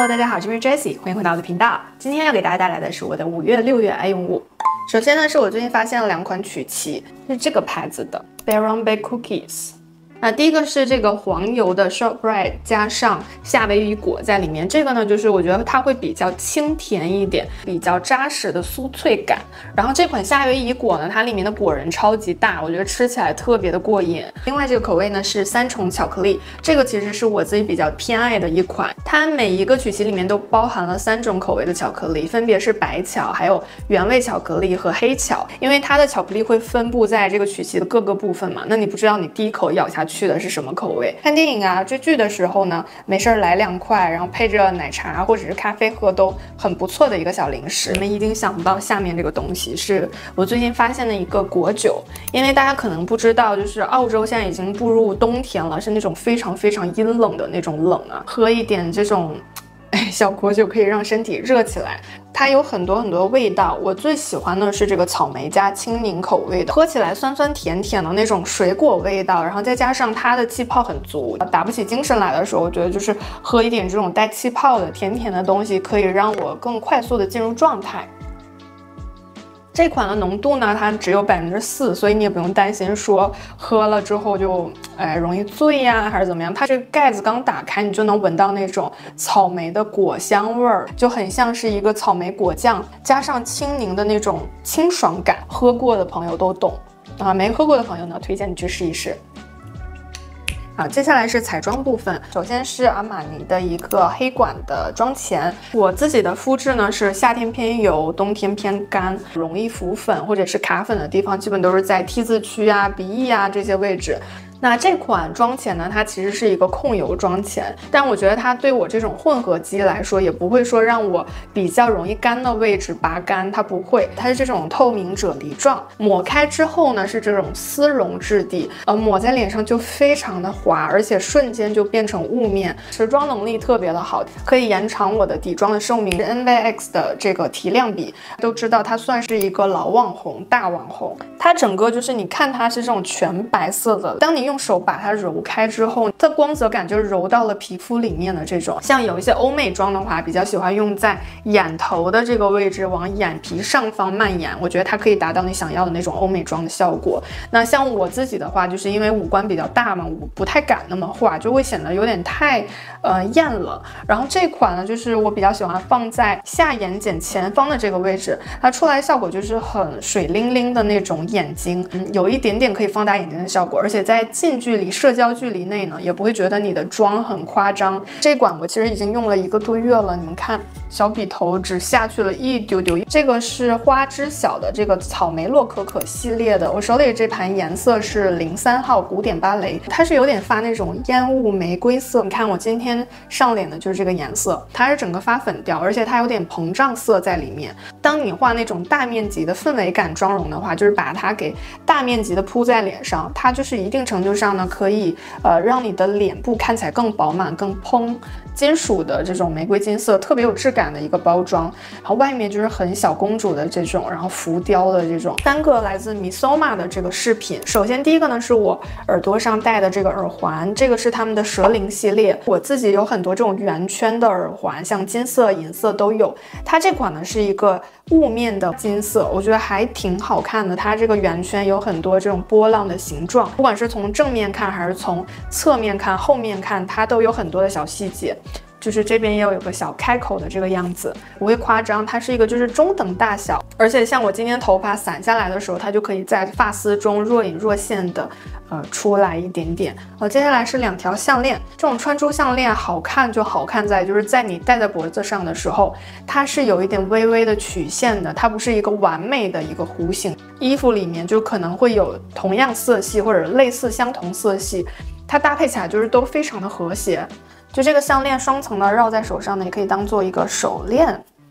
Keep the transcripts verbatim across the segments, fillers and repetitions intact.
Hello， 大家好，这边是 Jessie， 欢迎回到我的频道。今天要给大家带来的是我的五月、六月爱用物。首先呢，是我最近发现了两款曲奇，是这个牌子的 Baronbe Cookies。那第一个是这个黄油的 shortbread 加上夏威夷果在里面，这个呢就是我觉得它会比较清甜一点，比较扎实的酥脆感。然后这款夏威夷果呢，它里面的果仁超级大，我觉得吃起来特别的过瘾。另外这个口味呢是三重巧克力，这个其实是我自己比较偏爱的一款，它每一个曲奇里面都包含了三种口味的巧克力，分别是白巧、还有原味巧克力和黑巧。因为它的巧克力会分布在这个曲奇的各个部分嘛，那你不知道你第一口咬下去去的是什么口味？看电影啊、追剧的时候呢，没事来两块，然后配着奶茶或者是咖啡喝都很不错的一个小零食。你们一定想不到下面这个东西是我最近发现的一个果酒，因为大家可能不知道，就是澳洲现在已经步入冬天了，是那种非常非常阴冷的那种冷啊，喝一点这种。哎，小果酒可以让身体热起来，它有很多很多味道。我最喜欢的是这个草莓加青柠口味的，喝起来酸酸甜甜的那种水果味道，然后再加上它的气泡很足，打不起精神来的时候，我觉得就是喝一点这种带气泡的甜甜的东西，可以让我更快速的进入状态。这款的浓度呢，它只有百分之四，所以你也不用担心说喝了之后就哎容易醉呀、啊，还是怎么样。它这个盖子刚打开，你就能闻到那种草莓的果香味儿，就很像是一个草莓果酱加上青柠的那种清爽感。喝过的朋友都懂啊，没喝过的朋友呢，推荐你去试一试。好，接下来是彩妆部分。首先是阿玛尼的一个黑管的妆前，我自己的肤质呢是夏天偏油，冬天偏干，容易浮粉或者是卡粉的地方，基本都是在 T 字区啊、鼻翼啊这些位置。那这款妆前呢，它其实是一个控油妆前，但我觉得它对我这种混合肌来说，也不会说让我比较容易干的位置拔干，它不会，它是这种透明啫喱状，抹开之后呢是这种丝绒质地，呃，抹在脸上就非常的滑，而且瞬间就变成雾面，持妆能力特别的好，可以延长我的底妆的寿命。N V X 的这个提亮笔都知道，它算是一个老网红、大网红，它整个就是你看它是这种全白色的，当你用手把它揉开之后，它光泽感就揉到了皮肤里面的这种。像有一些欧美妆的话，比较喜欢用在眼头的这个位置，往眼皮上方蔓延，我觉得它可以达到你想要的那种欧美妆的效果。那像我自己的话，就是因为五官比较大嘛，我不太敢那么画，就会显得有点太呃艳了。然后这款呢，就是我比较喜欢放在下眼睑前方的这个位置，它出来效果就是很水灵灵的那种眼睛，嗯，有一点点可以放大眼睛的效果，而且在近距离社交距离内呢，也不会觉得你的妆很夸张。这款我其实已经用了一个多月了，你们看小笔头只下去了一丢丢。这个是花知晓的这个草莓洛可可系列的，我手里这盘颜色是零三号古典芭蕾，它是有点发那种烟雾玫瑰色。你看我今天上脸的就是这个颜色，它是整个发粉调，而且它有点膨胀色在里面。当你画那种大面积的氛围感妆容的话，就是把它给大面积的铺在脸上，它就是一定程度上呢，可以呃让你的脸部看起来更饱满、更嘭。金属的这种玫瑰金色，特别有质感的一个包装，然后外面就是很小公主的这种，然后浮雕的这种。三个来自 Misoma 的这个饰品，首先第一个呢是我耳朵上戴的这个耳环，这个是他们的蛇灵系列。我自己有很多这种圆圈的耳环，像金色、银色都有。它这款呢是一个雾面的金色，我觉得还挺好看的。它这个圆圈有很多这种波浪的形状，不管是从正面看还是从侧面看、后面看，它都有很多的小细节。就是这边也有个小开口的这个样子，不会夸张，它是一个就是中等大小，而且像我今天头发散下来的时候，它就可以在发丝中若隐若现的呃出来一点点。好，接下来是两条项链，这种穿珠项链好看就好看在就是在你戴在脖子上的时候，它是有一点微微的曲线的，它不是一个完美的一个弧形。衣服里面就可能会有同样色系或者类似相同色系，它搭配起来就是都非常的和谐。就这个项链双层的绕在手上呢，也可以当做一个手链。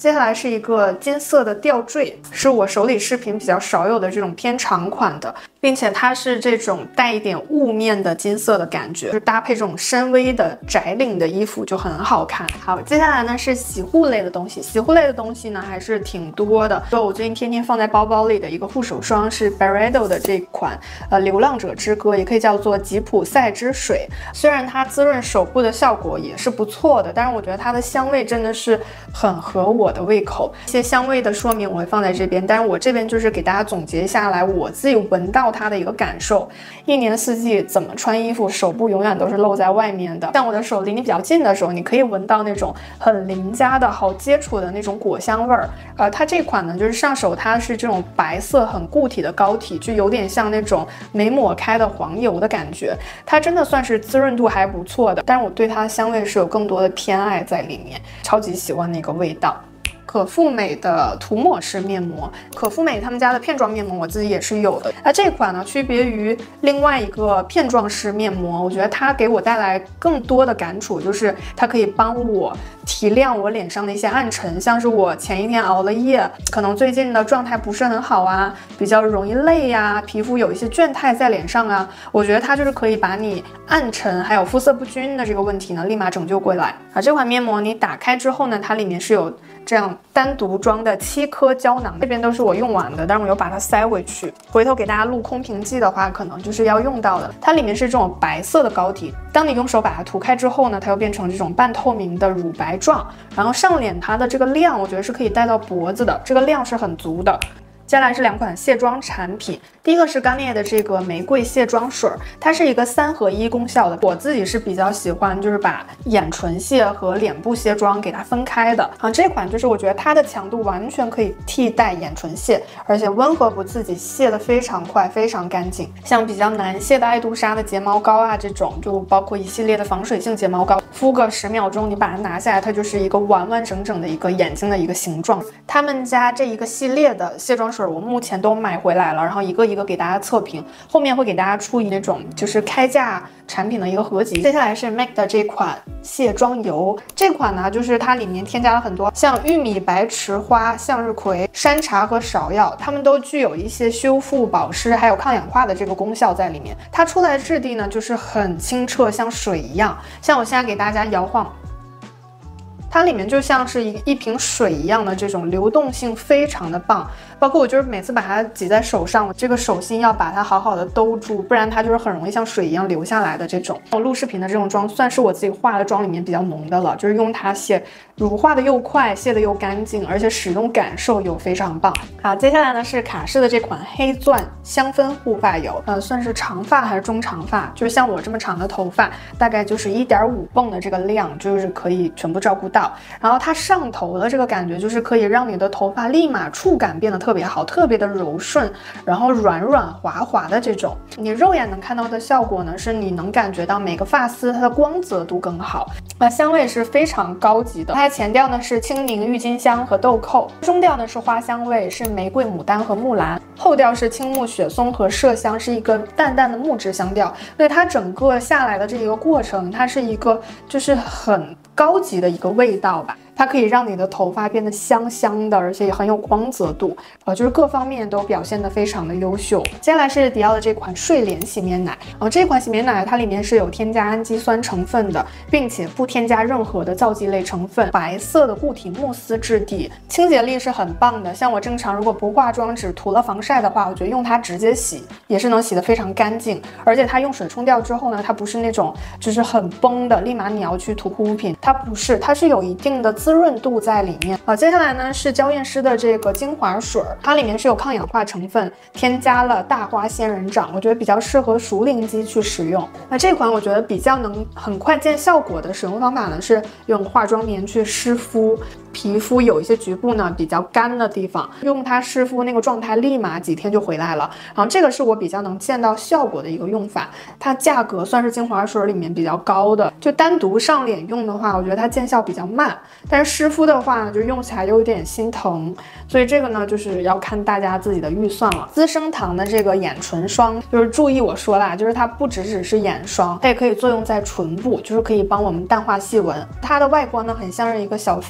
接下来是一个金色的吊坠，是我手里饰品比较少有的这种偏长款的，并且它是这种带一点雾面的金色的感觉，就是搭配这种深 V 的窄领的衣服就很好看。好，接下来呢是洗护类的东西，洗护类的东西呢还是挺多的。就我最近天天放在包包里的一个护手霜是 Byredo 的这款呃流浪者之歌，也可以叫做吉普赛之水。虽然它滋润手部的效果也是不错的，但是我觉得它的香味真的是很合我的胃口。一些香味的说明我会放在这边，但是我这边就是给大家总结下来我自己闻到它的一个感受。一年四季怎么穿衣服，手部永远都是露在外面的。像我的手离你比较近的时候，你可以闻到那种很邻家的好接触的那种果香味儿。呃，它这款呢就是上手它是这种白色很固体的膏体，就有点像那种没抹开的黄油的感觉。它真的算是滋润度还不错的，但是我对它的香味是有更多的偏爱在里面，超级喜欢那个味道。可复美的涂抹式面膜，可复美他们家的片状面膜我自己也是有的。那这款呢，区别于另外一个片状式面膜，我觉得它给我带来更多的感触，就是它可以帮我提亮我脸上的一些暗沉，像是我前一天熬了夜，可能最近的状态不是很好啊，比较容易累呀、啊，皮肤有一些倦态在脸上啊，我觉得它就是可以把你暗沉还有肤色不均的这个问题呢，立马拯救过来。啊，这款面膜你打开之后呢，它里面是有这样单独装的七颗胶囊，这边都是我用完的，但是我又把它塞回去，回头给大家录空瓶剂的话，可能就是要用到的。它里面是这种白色的膏体，当你用手把它涂开之后呢，它又变成这种半透明的乳白状，然后上脸它的这个量，我觉得是可以带到脖子的，这个量是很足的。接下来是两款卸妆产品，第一个是 Garnier 的这个玫瑰卸妆水，它是一个三合一功效的。我自己是比较喜欢，就是把眼唇卸和脸部卸妆给它分开的啊。这款就是我觉得它的强度完全可以替代眼唇卸，而且温和不刺激，卸的非常快，非常干净。像比较难卸的爱杜莎的睫毛膏啊，这种就包括一系列的防水性睫毛膏，敷个十秒钟，你把它拿下来，它就是一个完完整整的一个眼睛的一个形状。他们家这一个系列的卸妆水，我目前都买回来了，然后一个一个给大家测评，后面会给大家出一那种就是开价产品的一个合集。接下来是 M A C 的这款卸妆油，这款呢就是它里面添加了很多像玉米白池花、向日葵、山茶和芍药，它们都具有一些修复、保湿还有抗氧化的这个功效在里面。它出来的质地呢就是很清澈，像水一样。像我现在给大家摇晃，它里面就像是一一瓶水一样的这种流动性非常的棒，包括我就是每次把它挤在手上，我这个手心要把它好好的兜住，不然它就是很容易像水一样流下来的这种。我录视频的这种妆算是我自己化的妆里面比较浓的了，就是用它卸乳化的又快，卸的又干净，而且使用感受又非常棒。好，接下来呢是卡诗的这款黑钻香氛护发油，呃，算是长发还是中长发，就是像我这么长的头发，大概就是 一点五泵的这个量，就是可以全部照顾到。然后它上头的这个感觉就是可以让你的头发立马触感变得特别好，特别的柔顺，然后软软滑滑的这种。你肉眼能看到的效果呢，是你能感觉到每个发丝它的光泽度更好。那香味是非常高级的，它的前调呢是青柠、郁金香和豆蔻，中调呢是花香味，是玫瑰、牡丹和木兰，后调是青木、雪松和麝香，是一个淡淡的木质香调。所以它整个下来的这一个过程，它是一个就是很高级的一个味道吧。它可以让你的头发变得香香的，而且也很有光泽度，呃，就是各方面都表现得非常的优秀。接下来是迪奥的这款睡莲洗面奶，呃，这款洗面奶它里面是有添加氨基酸成分的，并且不添加任何的皂基类成分，白色的固体慕斯质地，清洁力是很棒的。像我正常如果不化妆只涂了防晒的话，我觉得用它直接洗也是能洗得非常干净。而且它用水冲掉之后呢，它不是那种就是很崩的，立马你要去涂护肤品，它不是，它是有一定的滋润度在里面。好，接下来呢是娇艳诗的这个精华水，它里面是有抗氧化成分，添加了大花仙人掌，我觉得比较适合熟龄肌去使用。那这款我觉得比较能很快见效果的使用方法呢，是用化妆棉去湿敷。皮肤有一些局部呢比较干的地方，用它湿敷那个状态立马几天就回来了。然后这个是我比较能见到效果的一个用法，它价格算是精华水里面比较高的，就单独上脸用的话，我觉得它见效比较慢，但是湿敷的话呢，就用起来有点心疼，所以这个呢就是要看大家自己的预算了。资生堂的这个眼唇霜，就是注意我说啦，就是它不只只是眼霜，它也可以作用在唇部，就是可以帮我们淡化细纹。它的外观呢很像是一个小飞碟的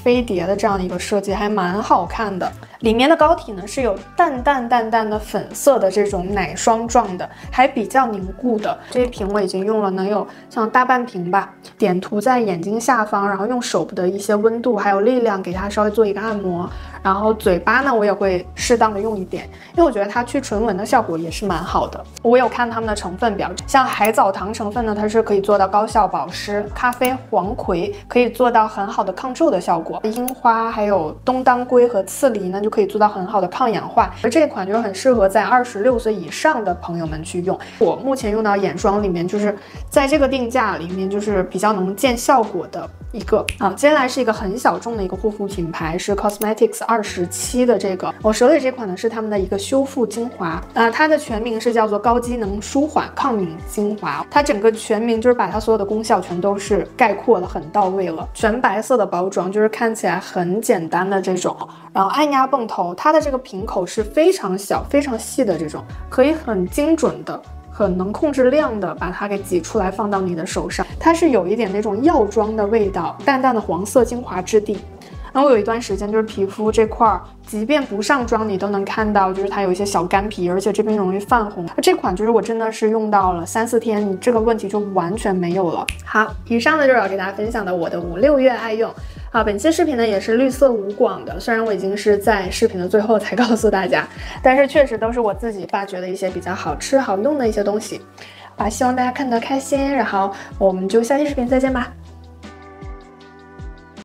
的这样的一个设计，还蛮好看的。里面的膏体呢是有淡淡淡淡的粉色的这种奶霜状的，还比较凝固的。这一瓶我已经用了能有像大半瓶吧，点涂在眼睛下方，然后用手部的一些温度还有力量给它稍微做一个按摩。然后嘴巴呢，我也会适当的用一点，因为我觉得它去唇纹的效果也是蛮好的。我有看他们的成分表，像海藻糖成分呢，它是可以做到高效保湿；咖啡黄葵可以做到很好的抗皱的效果；樱花还有东当归和刺梨呢，就可以做到很好的抗氧化。而这款就是很适合在二十六岁以上的朋友们去用。我目前用到眼霜里面，就是在这个定价里面，就是比较能见效果的一个。好，接下来是一个很小众的一个护肤品牌，是 Cosmetics 二十七的这个，我手里这款呢是他们的一个修复精华啊、呃，它的全名是叫做高机能舒缓抗敏精华，它整个全名就是把它所有的功效全都是概括了，很到位了。全白色的包装，就是看起来很简单的这种，然后按压泵头，它的这个瓶口是非常小非常细的这种，可以很精准的很能控制量的把它给挤出来放到你的手上。它是有一点那种药妆的味道，淡淡的黄色精华质地。然后我有一段时间就是皮肤这块儿，即便不上妆你都能看到，就是它有一些小干皮，而且这边容易泛红。这款就是我真的是用到了三四天，你这个问题就完全没有了。好，以上呢就是要给大家分享的我的五六月爱用。好，本期视频呢也是绿色无广的，虽然我已经是在视频的最后才告诉大家，但是确实都是我自己发掘的一些比较好吃好用的一些东西。啊，希望大家看得开心，然后我们就下期视频再见吧。